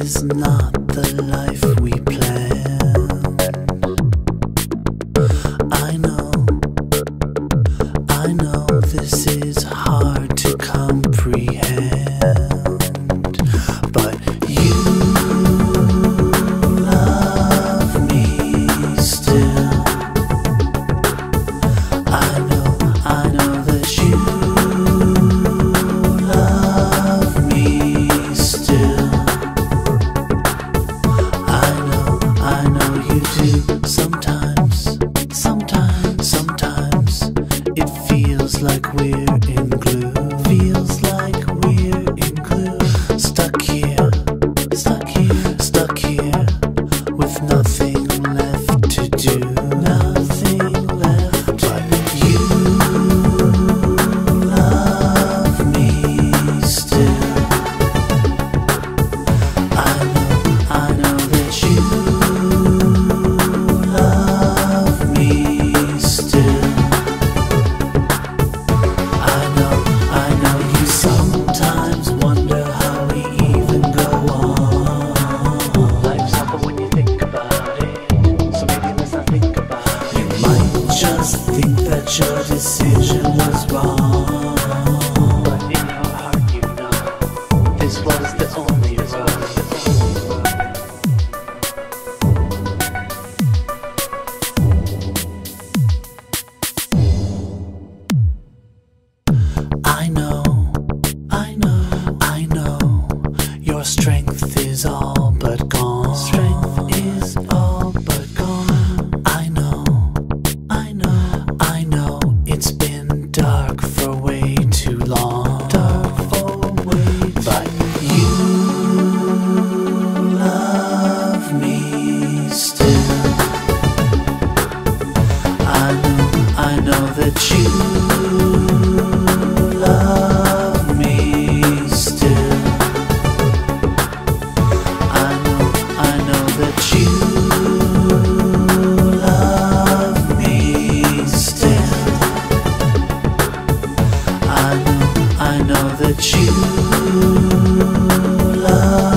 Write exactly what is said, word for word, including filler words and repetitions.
is not the life we planned. I know, I know this is hard to comprehend, but you love me still. I know, I know that you love me still. I know, I know you do. Sometimes, sometimes, sometimes it feels like we're in glue. Feels like we're in glue. Stuck here, stuck here, stuck here with nothing left to do. Nothing left to do. You love me still. I know, I know that you love me still. I know, I know you sometimes wonder how we even go on. Life's simple when you think about it, so maybe let's not think about it. You might just think that your decision was wrong, but in your heart you know this was the only road. I know, I know, I know your strength is all but gone. Strength is all but gone. I know, I know, I know it's been dark for way too long. Dark for way too long. But you love me still. I know, I know that you love me still. I know, I know that you love me still. I know, I know that you love